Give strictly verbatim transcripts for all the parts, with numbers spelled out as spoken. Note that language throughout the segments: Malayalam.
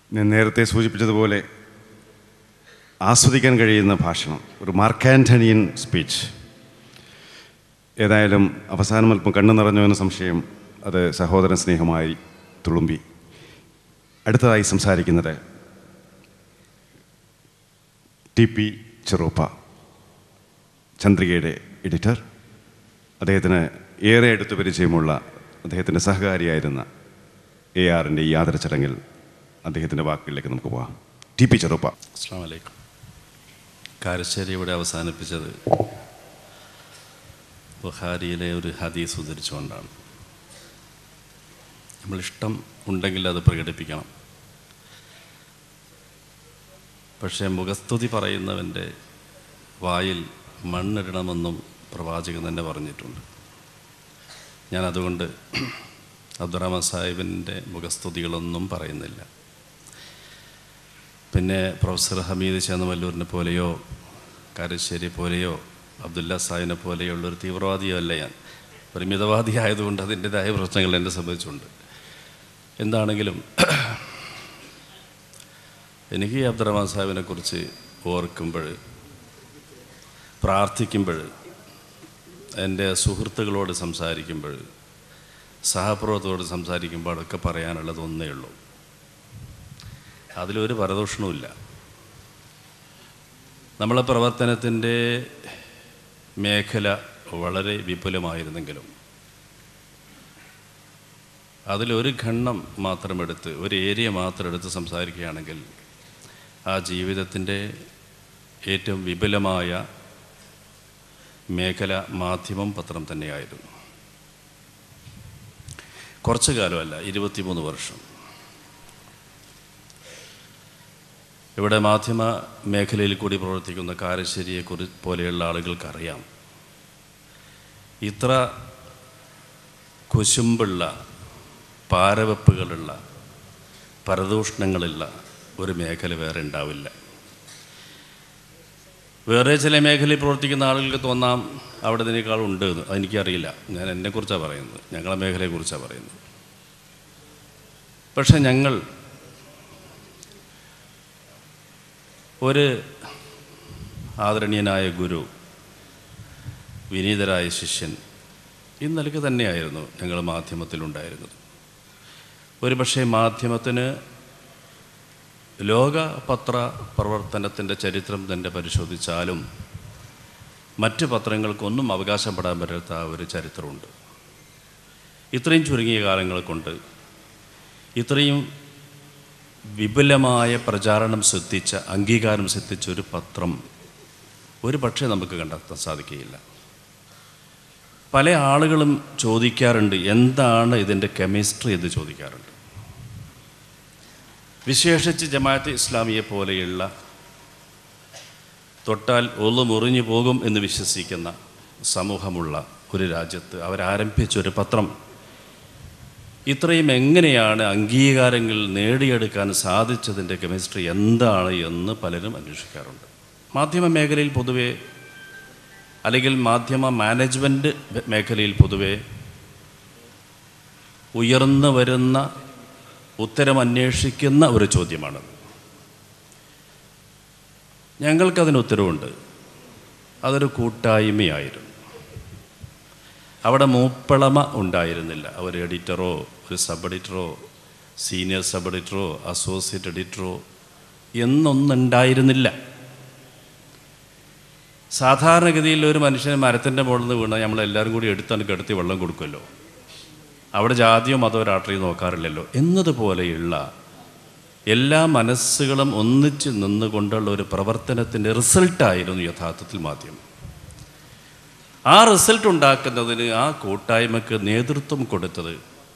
ഞാൻ നേരത്തെ സൂചിപ്പിച്ചതുപോലെ ആസ്വദിക്കാൻ കഴിയുന്ന ഭാഷണം, ഒരു മാർക്ക് ആൻ്റണിയൻ സ്പീച്ച്. ഏതായാലും അവസാനം അല്പം കണ്ണു നിറഞ്ഞു എന്ന സംശയം അത് സഹോദരൻ സ്നേഹമായി തുളുമ്പി. അടുത്തതായി സംസാരിക്കുന്നത് ടി പി ചെറുപ്പ, ചന്ദ്രികയുടെ എഡിറ്റർ. അദ്ദേഹത്തിന് ഏറെ അടുത്ത് പരിചയമുള്ള അദ്ദേഹത്തിൻ്റെ സഹകാരിയായിരുന്ന എ ആറിൻ്റെ ഈ ആദര ചടങ്ങിൽ അദ്ദേഹത്തിൻ്റെ വാക്കുകളിലേക്ക് നമുക്ക് പോകാം. ടി പി ചെറുപ്പ. അസ്സലാമു അലൈക്കും. കാരശ്ശേരി ഇവിടെ അവസാനിപ്പിച്ചത് ബുഖാരിയിലെ ഒരു ഹദീസ് ഉദ്ധരിച്ചുകൊണ്ടാണ്. നമ്മളിഷ്ടം ഉണ്ടെങ്കിൽ അത് പ്രകടിപ്പിക്കണം. പക്ഷേ മുഖസ്തുതി പറയുന്നവൻ്റെ വായിൽ മണ്ണിടണമെന്നും പ്രവാചകൻ തന്നെ പറഞ്ഞിട്ടുണ്ട്. ഞാൻ അതുകൊണ്ട് അബ്ദുറഹ്മാൻ സാഹിബിൻ്റെ മുഖസ്തുതികളൊന്നും പറയുന്നില്ല. പിന്നെ പ്രൊഫസർ ഹമീദ് ചേന്നമല്ലൂരിനെ പോലെയോ കാരശ്ശേരി പോലെയോ അബ്ദുല്ല സാഹിബിനെ പോലെയുള്ളൊരു തീവ്രവാദിയോ അല്ല ഞാൻ. ഒരു മിതവാദി ആയതുകൊണ്ട് അതിൻ്റെതായ പ്രശ്നങ്ങൾ എന്നെ സംബന്ധിച്ചുണ്ട്. എന്താണെങ്കിലും എനിക്ക് അബ്ദുറഹ്മാൻ സാഹിബിനെ കുറിച്ച് ഓർക്കുമ്പോൾ, പ്രാർത്ഥിക്കുമ്പോൾ, എൻ്റെ സുഹൃത്തുക്കളോട് സംസാരിക്കുമ്പോൾ, സഹപ്രവർത്തകരോട് സംസാരിക്കുമ്പോഴൊക്കെ പറയാനുള്ളത് ഒന്നേ ഉള്ളൂ. അതിലൊരു പരദൂഷണവുമില്ല. നമ്മളെ പ്രവർത്തനത്തിൻ്റെ മേഖല വളരെ വിപുലമായിരുന്നെങ്കിലും അതിലൊരു ഖണ്ഡം മാത്രമെടുത്ത്, ഒരു ഏരിയ മാത്രം എടുത്ത് സംസാരിക്കുകയാണെങ്കിൽ ആ ജീവിതത്തിൻ്റെ ഏറ്റവും വിപുലമായ മേഖല മാധ്യമം, പത്രം തന്നെയായിരുന്നു. കുറച്ചു കാലമല്ല, ഇരുപത്തിമൂന്ന് വർഷം. ഇവിടെ മാധ്യമ മേഖലയിൽ കൂടി പ്രവർത്തിക്കുന്ന കാരശ്ശേരിയെ കുറി പോലെയുള്ള ആളുകൾക്കറിയാം, ഇത്ര കുശുമ്പുള്ള, പാരവെപ്പുകളുള്ള, പരദൂഷണങ്ങളുള്ള ഒരു മേഖല വേറെ ഉണ്ടാവില്ല. വേറെ ചില മേഖലയിൽ പ്രവർത്തിക്കുന്ന ആളുകൾക്ക് തോന്നാം അവിടെ ഇതിനേക്കാൾ ഉണ്ട് എന്ന്. അതെനിക്കറിയില്ല. ഞാൻ എന്നെക്കുറിച്ചാണ് പറയുന്നത്, ഞങ്ങളെ മേഖലയെക്കുറിച്ചാണ് പറയുന്നത്. പക്ഷെ ഞങ്ങൾ ഒരു ആദരണീയനായ ഗുരു, വിനീതരായ ശിഷ്യൻ, ഈ നിലയ്ക്ക് തന്നെയായിരുന്നു ഞങ്ങൾ മാധ്യമത്തിലുണ്ടായിരുന്നത്. ഒരു പക്ഷേ മാധ്യമത്തിന് ലോക പത്ര പ്രവർത്തനത്തിൻ്റെ ചരിത്രം തന്നെ പരിശോധിച്ചാലും മറ്റ് പത്രങ്ങൾക്കൊന്നും അവകാശപ്പെടാൻ പറ്റാത്ത ഒരു ചരിത്രമുണ്ട്. ഇത്രയും ചുരുങ്ങിയ കാലങ്ങൾ കൊണ്ട് ഇത്രയും വിപുലമായ പ്രചാരണം ശ്രദ്ധിച്ച, അംഗീകാരം ശ്രദ്ധിച്ച ഒരു പത്രം ഒരു പക്ഷേ നമുക്ക് കണ്ടെത്താൻ സാധിക്കുകയില്ല. പല ആളുകളും ചോദിക്കാറുണ്ട്, എന്താണ് ഇതിൻ്റെ കെമിസ്ട്രി എന്ന് ചോദിക്കാറുണ്ട്. വിശേഷിച്ച് ജമാഅത്തെ ഇസ്ലാമിയെ പോലെയുള്ള തൊട്ടാൽ ഒളു മുറിഞ്ഞു പോകും എന്ന് വിശ്വസിക്കുന്ന സമൂഹമുള്ള ഒരു രാജ്യത്ത് അവരാരംഭിച്ചൊരു പത്രം ഇത്രയും എങ്ങനെയാണ് അംഗീകാരങ്ങൾ നേടിയെടുക്കാൻ സാധിച്ചതിൻ്റെ കെമിസ്ട്രി എന്താണ് എന്ന് പലരും അന്വേഷിക്കാറുണ്ട്. മാധ്യമ മേഖലയിൽ പൊതുവെ, അല്ലെങ്കിൽ മാധ്യമ മാനേജ്മെൻറ്റ് മേഖലയിൽ പൊതുവെ ഉയർന്നു വരുന്ന, ഉത്തരം അന്വേഷിക്കുന്ന ഒരു ചോദ്യമാണത്. ഞങ്ങൾക്കതിന് ഉത്തരവുണ്ട്. അതൊരു കൂട്ടായ്മയായിരുന്നു. അവിടെ മൂപ്പളമ ഉണ്ടായിരുന്നില്ല. ഒരു എഡിറ്ററോ ഒരു സബ് എഡിറ്ററോ സീനിയർ സബ് എഡിറ്ററോ അസോസിയേറ്റ് എഡിറ്ററോ എന്നൊന്നുണ്ടായിരുന്നില്ല. സാധാരണഗതിയിൽ ഒരു മനുഷ്യന് മരത്തിൻ്റെ മുകളിൽ നിന്ന് വീണാൽ നമ്മളെല്ലാവരും കൂടി എടുത്താണ് കിടത്തി വെള്ളം കൊടുക്കുമല്ലോ. അവിടെ ജാതിയോ മതമോ രാഷ്ട്രീയം നോക്കാറില്ലല്ലോ. എന്നതുപോലെയുള്ള എല്ലാ മനസ്സുകളും ഒന്നിച്ച് നിന്നുകൊണ്ടുള്ള ഒരു പ്രവർത്തനത്തിൻ്റെ റിസൾട്ടായിരുന്നു യഥാർത്ഥത്തിൽ മാധ്യമം. ആ റിസൾട്ട് ഉണ്ടാക്കുന്നതിന്, ആ കൂട്ടായ്മയ്ക്ക് നേതൃത്വം കൊടുത്തത്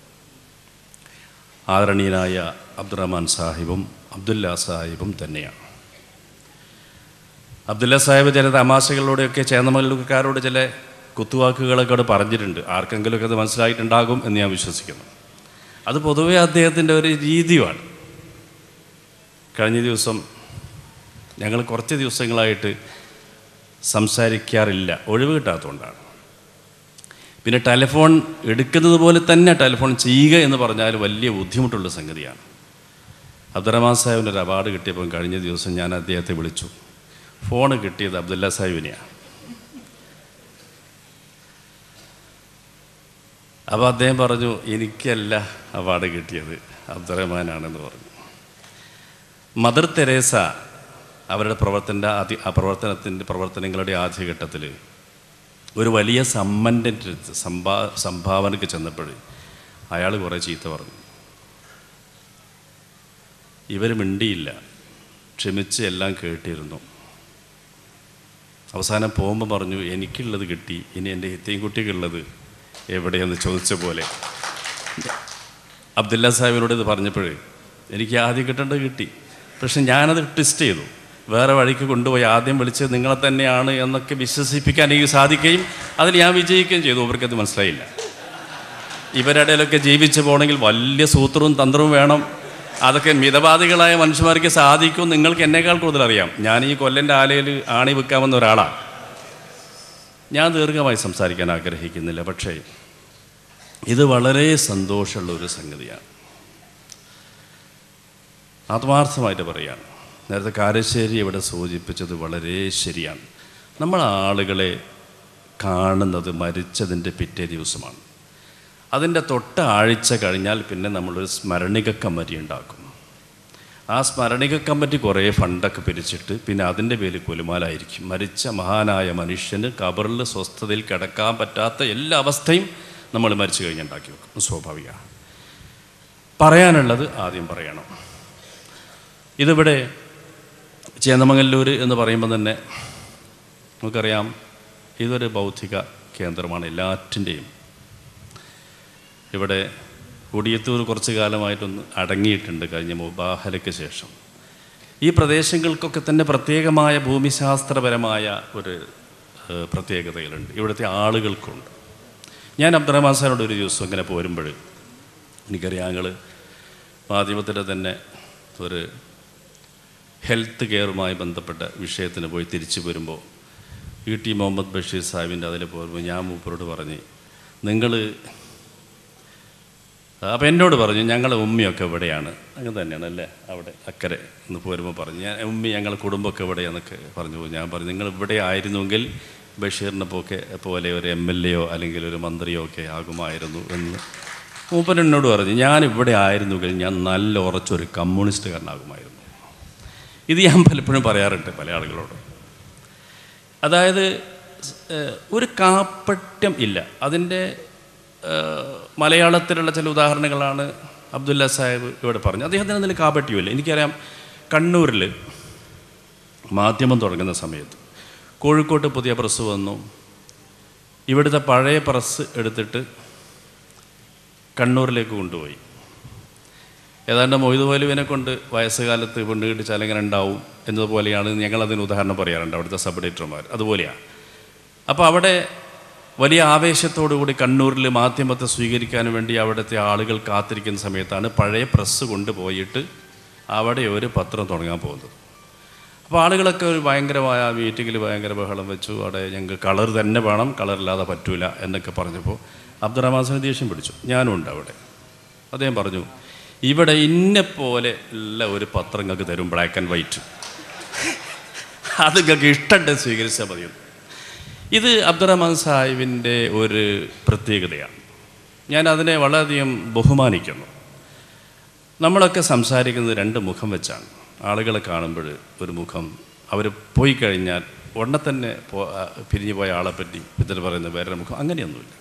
ആദരണീയനായ അബ്ദുറഹ്മാൻ സാഹിബും അബ്ദുല്ല സാഹിബും തന്നെയാണ്. അബ്ദുല്ല സാഹിബ് ചില തമാശകളിലൂടെയൊക്കെ ചേന്നമല്ലൂർക്കാരോട് ചില കുത്തുവാക്കുകളൊക്കെ അവിടെ പറഞ്ഞിട്ടുണ്ട്. ആർക്കെങ്കിലുമൊക്കെ അത് മനസ്സിലായിട്ടുണ്ടാകും എന്ന് ഞാൻ വിശ്വസിക്കുന്നു. അത് പൊതുവെ അദ്ദേഹത്തിൻ്റെ ഒരു രീതിയുമാണ്. കഴിഞ്ഞ ദിവസം ഞങ്ങൾ കുറച്ച് ദിവസങ്ങളായിട്ട് സംസാരിക്കാറില്ല, ഒഴിവ് കിട്ടാത്തതുകൊണ്ടാണ്. പിന്നെ ടെലിഫോൺ എടുക്കുന്നത് പോലെ തന്നെ ടെലിഫോൺ ചെയ്യുക എന്ന് പറഞ്ഞാൽ വലിയ ബുദ്ധിമുട്ടുള്ള സംഗതിയാണ്. അബ്ദുറഹ്മാൻ സാഹിബിന് ഒരു അവാർഡ് കിട്ടിയപ്പോൾ കഴിഞ്ഞ ദിവസം ഞാൻ അദ്ദേഹത്തെ വിളിച്ചു. ഫോൺ കിട്ടിയത് അബ്ദുല്ല സാഹിബിനെയാണ്. അപ്പോൾ അദ്ദേഹം പറഞ്ഞു, എനിക്കല്ല അവാർഡ് കിട്ടിയത്, അബ്ദുറഹ്മാനാണെന്ന് പറഞ്ഞു. മദർ തെരേസ അവരുടെ പ്രവർത്തന ആദ്യ പ്രവർത്തനത്തിൻ്റെ പ്രവർത്തനങ്ങളുടെ ആദ്യഘട്ടത്തിൽ ഒരു വലിയ സമ്മൻ്റെ സംഭാ സംഭാവനയ്ക്ക് ചെന്നപ്പോൾ അയാൾ കുറേ ചീത്ത പറഞ്ഞു. ഇവർ മിണ്ടിയില്ല, ക്ഷമിച്ച് എല്ലാം കേട്ടിരുന്നു. അവസാനം പോകുമ്പോൾ പറഞ്ഞു, എനിക്കുള്ളത് കിട്ടി, ഇനി എൻ്റെ ഹിത്തയും കുട്ടിക്കുള്ളത് എവിടെയെന്ന് ചോദിച്ച പോലെ. അബ്ദുല്ല സാഹിബിനോട് ഇത് പറഞ്ഞപ്പോൾ എനിക്ക് ആദ്യം കിട്ടേണ്ടത് കിട്ടി, പക്ഷെ ഞാനത് ട്വിസ്റ്റ് ചെയ്തു, വേറെ വഴിക്ക് കൊണ്ടുപോയി ആദ്യം വിളിച്ചത് നിങ്ങളെ തന്നെയാണ് എന്നൊക്കെ വിശ്വസിപ്പിക്കാൻ എനിക്ക് സാധിക്കുകയും അതിൽ ഞാൻ വിജയിക്കുകയും ചെയ്തു. അവർക്കത് മനസ്സിലായില്ല. ഇവരുടെ ഇടയിലൊക്കെ ജീവിച്ചു പോകണമെങ്കിൽ വലിയ സൂത്രവും തന്ത്രവും വേണം. അതൊക്കെ മിതവാദികളായ മനുഷ്യന്മാർക്ക് സാധിക്കും. നിങ്ങൾക്ക് എന്നേക്കാൾ കൂടുതൽ അറിയാം. ഞാൻ ഈ കൊല്ലൻ്റെ ആലയിൽ ആണി വെക്കാമെന്ന ഒരാളാണ്. ഞാൻ ദീർഘമായി സംസാരിക്കാൻ ആഗ്രഹിക്കുന്നില്ല, പക്ഷേ ഇത് വളരെ സന്തോഷമുള്ള ഒരു സംഗതിയാണ്. ആത്മാർത്ഥമായിട്ട് പറയുകയാണ്. നേരത്തെ കാരശ്ശേരി ഇവിടെ സൂചിപ്പിച്ചത് വളരെ ശരിയാണ്. നമ്മൾ ആളുകളെ കാണുന്നത് മരിച്ചതിൻ്റെ പിറ്റേ ദിവസമാണ്. അതിൻ്റെ തൊട്ട ആഴ്ച കഴിഞ്ഞാൽ പിന്നെ നമ്മളൊരു സ്മരണിക കമ്മിറ്റി ഉണ്ടാക്കും. ആ സ്മരണിക കമ്മിറ്റി കുറേ ഫണ്ടൊക്കെ പിരിച്ചിട്ട് പിന്നെ അതിൻ്റെ പേരിൽ കുലുമാലായിരിക്കും. മരിച്ച മഹാനായ മനുഷ്യന് ഖബറിൽ സ്വസ്ഥതയിൽ കിടക്കാൻ പറ്റാത്ത എല്ലാ അവസ്ഥയും നമ്മൾ മരിച്ചു കഴിഞ്ഞുണ്ടാക്കി വെക്കും. സ്വാഭാവികമാണ്. പറയാനുള്ളത് ആദ്യം പറയണം. ഇതിവിടെ ചേന്നമംഗല്ലൂർ എന്ന് പറയുമ്പോൾ തന്നെ നമുക്കറിയാം, ഇതൊരു ബൗദ്ധിക കേന്ദ്രമാണ് എല്ലാറ്റിൻ്റെയും. ഇവിടെ കൊടിയത്തൂർ കുറച്ച് കാലമായിട്ടൊന്ന് അടങ്ങിയിട്ടുണ്ട് കഴിഞ്ഞ മുബാഹലയ്ക്ക് ശേഷം. ഈ പ്രദേശങ്ങൾക്കൊക്കെ തന്നെ പ്രത്യേകമായ ഭൂമിശാസ്ത്രപരമായ ഒരു പ്രത്യേകതകളുണ്ട്, ഇവിടുത്തെ ആളുകൾക്കുണ്ട്. ഞാൻ അബ്ദുറഹ്മാൻ സാറിനോട് ഒരു ദിവസം ഇങ്ങനെ പോരുമ്പോൾ എനിക്കറിയാം, ഞങ്ങൾ മാധ്യമത്തിൻ്റെ തന്നെ ഒരു ഹെൽത്ത് കെയറുമായി ബന്ധപ്പെട്ട വിഷയത്തിന് പോയി തിരിച്ചു വരുമ്പോൾ ഇ ടി മുഹമ്മദ് ബഷീർ സാഹിബിൻ്റെ അതിൽ പോരുമ്പോൾ ഞാൻ മൂപ്പരോട് പറഞ്ഞ്, നിങ്ങൾ അപ്പോൾ എന്നോട് പറഞ്ഞു ഞങ്ങളെ ഉമ്മയൊക്കെ എവിടെയാണ്. അങ്ങനെ തന്നെയാണ് അല്ലേ, അവിടെ അക്കരെ എന്ന് പോരുമ്പോൾ പറഞ്ഞു, ഞാൻ ഉമ്മി ഞങ്ങളെ കുടുംബമൊക്കെ എവിടെയാണെന്നൊക്കെ പറഞ്ഞു. ഞാൻ പറഞ്ഞു, നിങ്ങൾ ഇവിടെ ആയിരുന്നുവെങ്കിൽ ബഷീറിനെ പോക്കെ പോലെ ഒരു എം എൽ എയോ അല്ലെങ്കിൽ ഒരു മന്ത്രിയോ ഒക്കെ ആകുമായിരുന്നു എന്ന് മൂപ്പൻ എന്നോട് പറഞ്ഞു. ഞാൻ ഇവിടെ ആയിരുന്നുവെങ്കിൽ ഞാൻ നല്ല ഉറച്ചൊരു കമ്മ്യൂണിസ്റ്റുകാരനാകുമായിരുന്നു. ഇത് ഞാൻ പലപ്പോഴും പറയാറുണ്ട് പല ആളുകളോട്. അതായത് ഒരു കാപ്പട്യം ഇല്ല. അതിൻ്റെ മലയാളത്തിലുള്ള ചില ഉദാഹരണങ്ങളാണ് അബ്ദുല്ല സാഹിബ് ഇവിടെ പറഞ്ഞത്. അദ്ദേഹത്തിന് അതിൽ കാപ്പട്യമില്ല. എനിക്കറിയാം, കണ്ണൂരിൽ മാധ്യമം തുടങ്ങുന്ന സമയത്ത് കോഴിക്കോട്ട് പുതിയ പ്രസ് വന്നു. ഇവിടുത്തെ പഴയ പ്രസ് എടുത്തിട്ട് കണ്ണൂരിലേക്ക് കൊണ്ടുപോയി. ഏതാണ്ട് മൊയ്ത് മൗലവിനെ കൊണ്ട് വയസ്സുകാലത്ത് പെണ്ണ് കിട്ടിച്ചാൽ എങ്ങനെ ഉണ്ടാവും എന്നതുപോലെയാണ് ഞങ്ങളതിന് ഉദാഹരണം പറയാറുണ്ട്, അവിടുത്തെ സബ് എഡിറ്റർമാർ അതുപോലെയാണ്. അപ്പോൾ അവിടെ വലിയ ആവേശത്തോടുകൂടി കണ്ണൂരിൽ മാധ്യമത്തെ സ്വീകരിക്കാൻ വേണ്ടി അവിടുത്തെ ആളുകൾ കാത്തിരിക്കുന്ന സമയത്താണ് പഴയ പ്രസ് കൊണ്ടുപോയിട്ട് അവിടെ ഒരു പത്രം തുടങ്ങാൻ പോകുന്നത്. അപ്പോൾ ആളുകളൊക്കെ ഒരു ഭയങ്കരമായ മീറ്റിങ്ങിൽ ഭയങ്കര ബഹളം വെച്ചു. അവിടെ ഞങ്ങൾക്ക് കളർ തന്നെ വേണം, കളറില്ലാതെ പറ്റൂല എന്നൊക്കെ പറഞ്ഞപ്പോൾ അബ്ദുറഹ്മാൻ സാഹിബ് ദേഷ്യം പിടിച്ചു. ഞാനും ഉണ്ട് അവിടെ. അദ്ദേഹം പറഞ്ഞു, ഇവിടെ ഇന്നെപ്പോലെ ഉള്ള ഒരു പത്രം നിങ്ങൾക്ക് തരും, ബ്ലാക്ക് ആൻഡ് വൈറ്റ്, അത് നിങ്ങൾക്ക് ഇഷ്ടമുണ്ട് സ്വീകരിച്ചാൽ മതിയെന്ന്. ഇത് അബ്ദുറഹ്മാൻ സാഹിബിൻ്റെ ഒരു പ്രത്യേകതയാണ്. ഞാൻ അതിനെ വളരെയധികം ബഹുമാനിക്കുന്നു. നമ്മളൊക്കെ സംസാരിക്കുന്നത് രണ്ട് മുഖം വെച്ചാണ്. ആളുകളെ കാണുമ്പോൾ ഒരു മുഖം, അവർ പോയി കഴിഞ്ഞാൽ ഉടനെ തന്നെ പോ പിരിഞ്ഞു പോയ ആളെപ്പറ്റി ഇതിൽ പറയുന്ന വേറൊരു മുഖം, അങ്ങനെയൊന്നുമില്ല.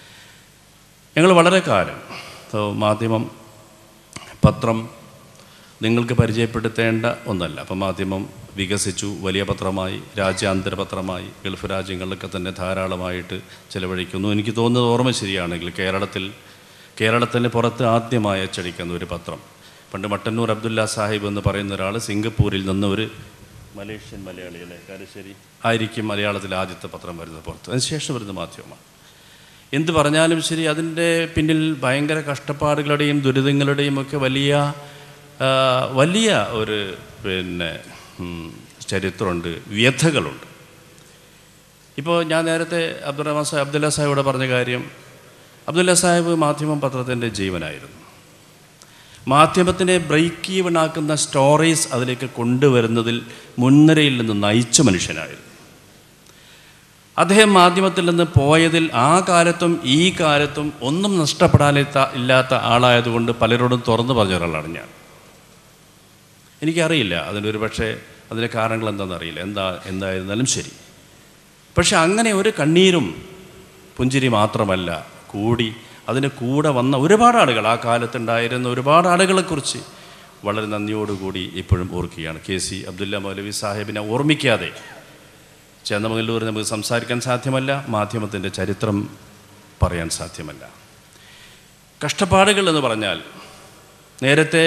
ഞങ്ങൾ വളരെ കാലം മാധ്യമം പത്രം നിങ്ങൾക്ക് പരിചയപ്പെടുത്തേണ്ട ഒന്നല്ല. അപ്പം മാധ്യമം വികസിച്ചു, വലിയ പത്രമായി, രാജ്യാന്തര പത്രമായി, ഗൾഫ് രാജ്യങ്ങളിലൊക്കെ തന്നെ ധാരാളമായിട്ട് ചിലവഴിക്കുന്നു. എനിക്ക് തോന്നുന്നത് ഓർമ്മ ശരിയാണെങ്കിൽ കേരളത്തിൽ കേരളത്തിന് പുറത്ത് ആദ്യമായി അച്ചടിക്കുന്ന ഒരു പത്രം, പണ്ട് മട്ടന്നൂർ അബ്ദുല്ല സാഹിബ് എന്ന് പറയുന്ന ഒരാൾ സിംഗപ്പൂരിൽ നിന്ന് ഒരു മലേഷ്യൻ മലയാളികളെ കാരശ്ശേരി ആയിരിക്കും മലയാളത്തിലെ ആദ്യത്തെ പത്രം വരുന്നത് പുറത്ത്. അതിനുശേഷം വരുന്ന മാധ്യമമാണ്. എന്ത് പറഞ്ഞാലും ശരി, അതിൻ്റെ പിന്നിൽ ഭയങ്കര കഷ്ടപ്പാടുകളുടെയും ദുരിതങ്ങളുടെയും ഒക്കെ വലിയ വലിയ ഒരു പിന്നെ ചരിത്രമുണ്ട്, വ്യഥകളുണ്ട്. ഇപ്പോൾ ഞാൻ നേരത്തെ അബ്ദുറഹ്മാൻ സാഹിബ് അബ്ദുല്ല സാഹിബോട് പറഞ്ഞ കാര്യം, അബ്ദുല്ല സാഹിബ് മാധ്യമം പത്രത്തിൻ്റെ ജീവനായിരുന്നു. മാധ്യമത്തിനെ ബ്രേക്ക് ഈവൺ ആക്കുന്ന സ്റ്റോറീസ് അതിലേക്ക് കൊണ്ടുവരുന്നതിൽ മുൻനിരയിൽ നിന്ന് നയിച്ച മനുഷ്യനായിരുന്നു. അദ്ദേഹം മാധ്യമത്തിൽ നിന്ന് പോയതിൽ ആ കാലത്തും ഈ കാലത്തും ഒന്നും നഷ്ടപ്പെടാനിത്ത ഇല്ലാത്ത ആളായതുകൊണ്ട് പലരോടും തുറന്നു പറഞ്ഞ ഒരാളാണ് ഞാൻ. എനിക്കറിയില്ല അതിനൊരു പക്ഷേ അതിൻ്റെ കാരണങ്ങൾ എന്താണെന്നറിയില്ല, എന്താ എന്തായിരുന്നാലും ശരി. പക്ഷെ അങ്ങനെ ഒരു കണ്ണീരും പുഞ്ചിരി മാത്രമല്ല കൂടി അതിന് കൂടെ വന്ന ഒരുപാട് ആളുകൾ, ആ കാലത്തുണ്ടായിരുന്ന ഒരുപാട് ആളുകളെക്കുറിച്ച് വളരെ നന്ദിയോടുകൂടി ഇപ്പോഴും ഓർക്കുകയാണ്. കെ സി അബ്ദുല്ല മൗലവി സാഹിബിനെ ഓർമ്മിക്കാതെ ചേന്നമംഗല്ലൂർ നമുക്ക് സംസാരിക്കാൻ സാധ്യമല്ല, മാധ്യമത്തിൻ്റെ ചരിത്രം പറയാൻ സാധ്യമല്ല. കഷ്ടപ്പാടുകൾ എന്ന് പറഞ്ഞാൽ നേരത്തെ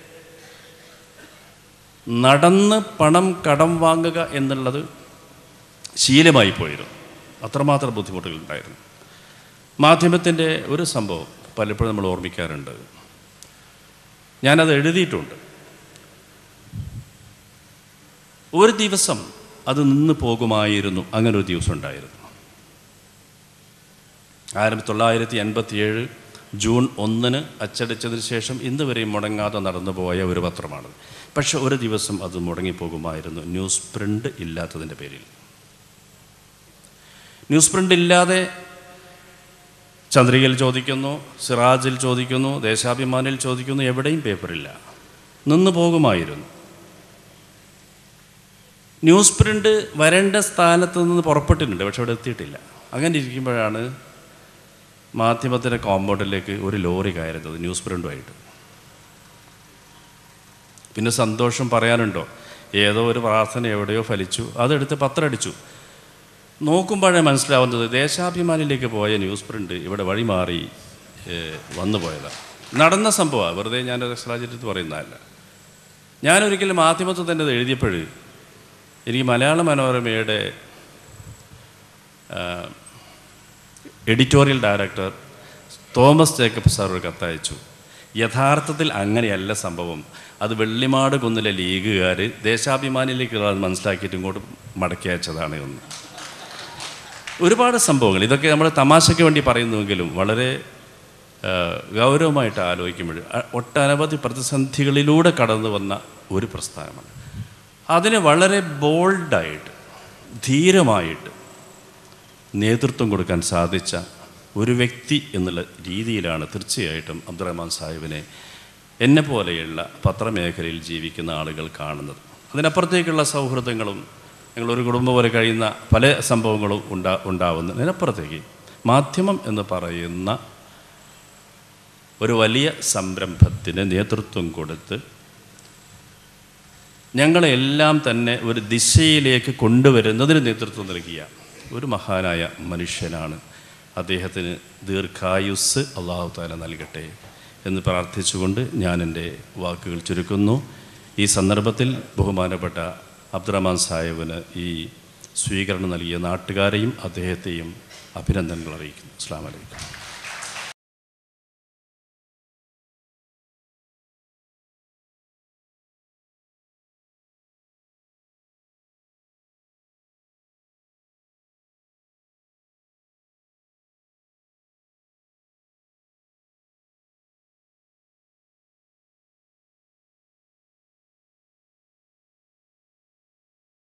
നടന്ന് പണം കടം വാങ്ങുക എന്നുള്ളത് ശീലമായി പോയിരുന്നു. അത്രമാത്രം ബുദ്ധിമുട്ടുകൾ ഉണ്ടായിരുന്നു. മാധ്യമത്തിൻ്റെ ഒരു സംഭവം പലപ്പോഴും നമ്മൾ ഓർമ്മിക്കാറുണ്ട്, ഞാനത് എഴുതിയിട്ടുണ്ട്. ഒരു ദിവസം അത് നിന്ന് പോകുമായിരുന്നു, അങ്ങനെ ഒരു ദിവസം ഉണ്ടായിരുന്നു. ആയിരത്തി തൊള്ളായിരത്തി എൺപത്തിയേഴ് ജൂൺ ഒന്നിന് അച്ചടിച്ചതിന് ശേഷം ഇന്ന് വരെയും മുടങ്ങാതെ നടന്നു പോയ ഒരു പത്രമാണ്. പക്ഷെ ഒരു ദിവസം അത് മുടങ്ങിപ്പോകുമായിരുന്നു, ന്യൂസ് പ്രിൻ്റ് ഇല്ലാത്തതിൻ്റെ പേരിൽ. ന്യൂസ് പ്രിൻ്റ് ഇല്ലാതെ ചന്ദ്രികയിൽ ചോദിക്കുന്നു, സിറാജിൽ ചോദിക്കുന്നു, ദേശാഭിമാനിൽ ചോദിക്കുന്നു, എവിടെയും പേപ്പറില്ല, നിന്ന് പോകുമായിരുന്നു. ന്യൂസ് പ്രിൻ്റ് വരേണ്ട സ്ഥാനത്ത് നിന്ന് പുറപ്പെട്ടിട്ടുണ്ട്, പക്ഷെ അവിടെ എത്തിയിട്ടില്ല. അങ്ങനെ ഇരിക്കുമ്പോഴാണ് മാധ്യമത്തിൻ്റെ കോമ്പൗണ്ടിലേക്ക് ഒരു ലോറി കയറുന്നത് ന്യൂസ് പ്രിൻ്റുമായിട്ട്. പിന്നെ സന്തോഷം പറയാനുണ്ടോ, ഏതോ ഒരു പ്രാർത്ഥന എവിടെയോ ഫലിച്ചു, അതെടുത്ത് പത്രം അടിച്ചു. നോക്കുമ്പോഴേ മനസ്സിലാവുന്നത് ദേശാഭിമാനിലേക്ക് പോയ ന്യൂസ് പ്രിൻ്റ് ഇവിടെ വഴിമാറി വന്നു പോയതാണ്. നടന്ന സംഭവമാണ്, വെറുതെ ഞാൻ സാഹചര്യത്തിൽ പറയുന്നതല്ല. ഞാനൊരിക്കലും മാധ്യമത്തിൽ തന്നെ അത് എഴുതിയപ്പോൾ എനിക്ക് മലയാള മനോരമയുടെ editorial director Thomas Jacob sir ഒരു കത്തയച്ചു. യഥാർത്ഥത്തിൽ അങ്ങനെയല്ല സംഭവം, അത് വെള്ളിമാട് കുന്നിലെ ലീഗുകാർ ദേശാഭിമാനിയിലേക്ക് മനസ്സിലാക്കിയിട്ട് ഇങ്ങോട്ട് മടക്കി അയച്ചതാണ് എന്ന്. ഒരുപാട് സംഭവങ്ങൾ, ഇതൊക്കെ നമ്മൾ തമാശയ്ക്ക് വേണ്ടി പറയുന്നുവെങ്കിലും വളരെ ഗൗരവമായിട്ട് ആലോചിക്കുമ്പോൾ ഒട്ടനവധി പ്രതിസന്ധികളിലൂടെ കടന്നു വന്ന ഒരു പ്രസ്ഥാനമാണ്. അതിന് വളരെ ബോൾഡായിട്ട് ധീരമായിട്ട് നേതൃത്വം കൊടുക്കാൻ സാധിച്ച ഒരു വ്യക്തി എന്നുള്ള രീതിയിലാണ് തീർച്ചയായിട്ടും അബ്ദുറഹ്മാൻ സാഹിബിനെ എന്നെ പോലെയുള്ള പത്രമേഖലയിൽ ജീവിക്കുന്ന ആളുകൾ കാണുന്നത്. അതിനപ്പുറത്തേക്കുള്ള സൗഹൃദങ്ങളും ഞങ്ങളൊരു കുടുംബം പോലെ കഴിയുന്ന പല സംഭവങ്ങളും ഉണ്ടാ ഉണ്ടാവുന്നതിനപ്പുറത്തേക്ക് മാധ്യമം എന്ന് പറയുന്ന ഒരു വലിയ സംരംഭത്തിന് നേതൃത്വം കൊടുത്ത് ഞങ്ങളെല്ലാം തന്നെ ഒരു ദിശയിലേക്ക് കൊണ്ടുവരുന്നതിന് നേതൃത്വം നൽകിയ ഒരു മഹാനായ മനുഷ്യനാണ്. അദ്ദേഹത്തിന് ദീർഘായുസ് അല്ലാഹു തആല നൽകട്ടെ എന്ന് പ്രാർത്ഥിച്ചുകൊണ്ട് ഞാൻ എൻ്റെ വാക്കുകൾ ചുരുക്കുന്നു. ഈ സന്ദർഭത്തിൽ ബഹുമാനപ്പെട്ട അബ്ദുറഹ്മാൻ സാഹിബിന് ഈ സ്വീകരണം നൽകിയ നാട്ടുകാരെയും അദ്ദേഹത്തെയും അഭിനന്ദനങ്ങൾ അറിയിക്കുന്നു. അസ്സലാമു അലൈക്കും.